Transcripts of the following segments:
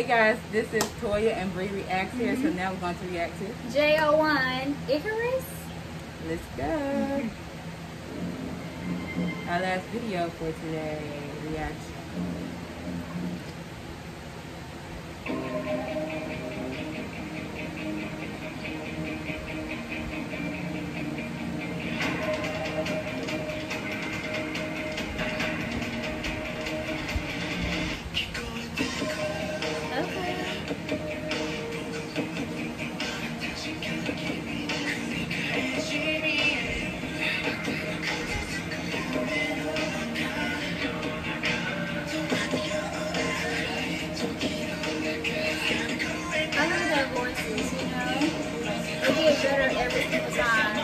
Hey guys, this is Toya and Bre Reacts here, so now we're going to react to JO1 Icarus. Let's go. Our last video for today, reaction. Better every single time.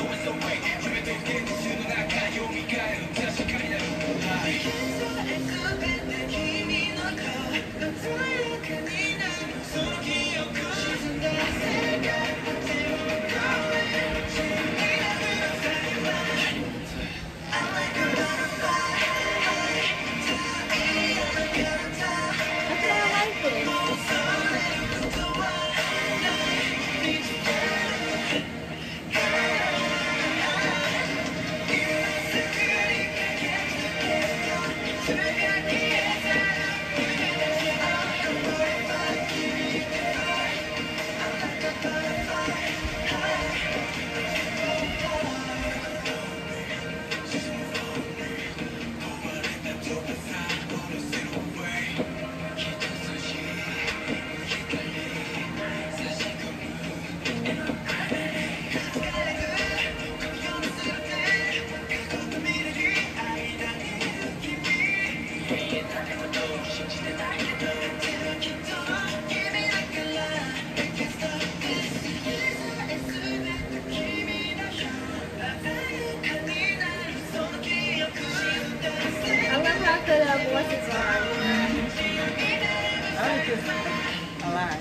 Voices are. I like this a lot.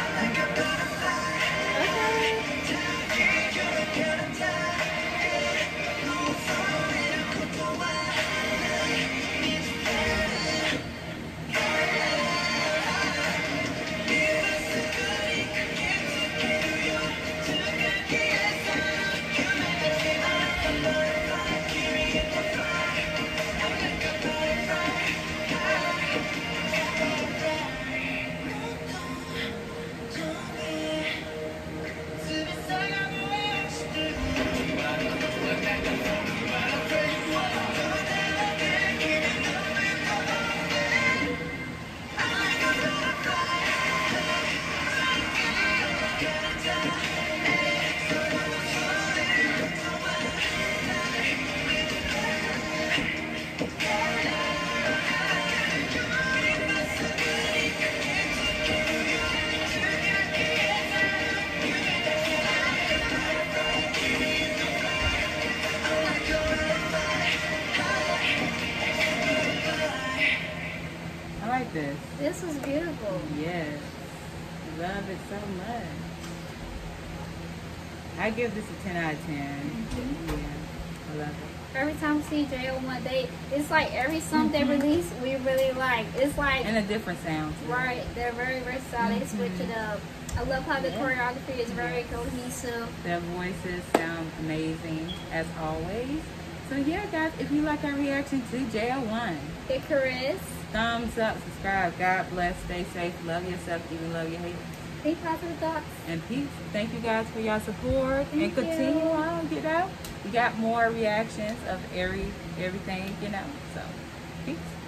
This was beautiful. Yes. Love it so much. I give this a 10 out of 10. Yeah. I love it. Every time we see JO1, it's like every song they release, we really like. It's like. And a different sound. Too. Right. They're very versatile. They switch it up. I love how the choreography is very cohesive. Their voices sound amazing, as always. So yeah, guys, if you like our reaction to JO1, Icarus, thumbs up, subscribe. God bless. Stay safe. Love yourself. Even love your haters. Be positive thoughts. And peace. Thank you guys for your support. Thank continue you. on. Get out. We got more reactions of everything. So peace.